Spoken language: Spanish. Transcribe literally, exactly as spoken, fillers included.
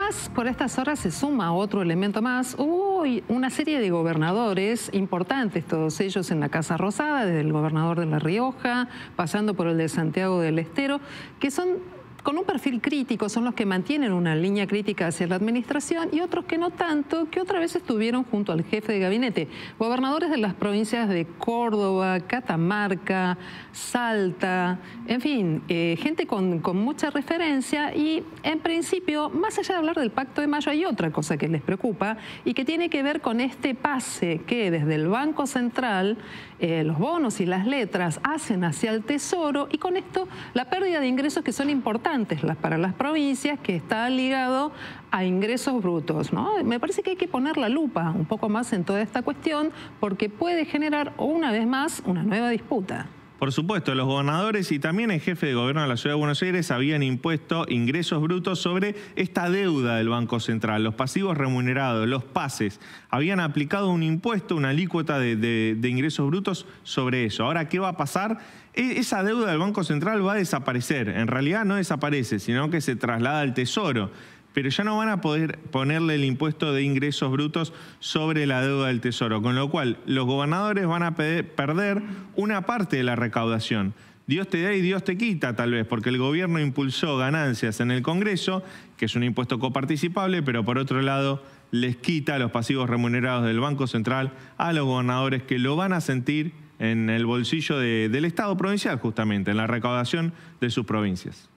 además, por estas horas se suma otro elemento más. Hubo una serie de gobernadores importantes, todos ellos en la Casa Rosada, desde el gobernador de La Rioja, pasando por el de Santiago del Estero, que son con un perfil crítico, son los que mantienen una línea crítica hacia la administración, y otros que no tanto, que otra vez estuvieron junto al jefe de gabinete. Gobernadores de las provincias de Córdoba, Catamarca, Salta, en fin, eh, gente con, con mucha referencia. Y en principio, más allá de hablar del Pacto de Mayo, hay otra cosa que les preocupa y que tiene que ver con este pase que desde el Banco Central eh, los bonos y las letras hacen hacia el Tesoro, y con esto la pérdida de ingresos que son importantes para las provincias, que está ligado a ingresos brutos, ¿no? Me parece que hay que poner la lupa un poco más en toda esta cuestión, porque puede generar una vez más una nueva disputa. Por supuesto, los gobernadores y también el jefe de gobierno de la Ciudad de Buenos Aires habían impuesto ingresos brutos sobre esta deuda del Banco Central, los pasivos remunerados, los pases. Habían aplicado un impuesto, una alícuota de, de, de ingresos brutos sobre eso. Ahora, ¿qué va a pasar? E- esa deuda del Banco Central va a desaparecer. En realidad no desaparece, sino que se traslada al Tesoro. Pero ya no van a poder ponerle el impuesto de ingresos brutos sobre la deuda del Tesoro, con lo cual los gobernadores van a perder una parte de la recaudación. Dios te da y Dios te quita, tal vez, porque el gobierno impulsó ganancias en el Congreso, que es un impuesto coparticipable, pero por otro lado les quita los pasivos remunerados del Banco Central a los gobernadores, que lo van a sentir en el bolsillo de, del Estado provincial, justamente, en la recaudación de sus provincias.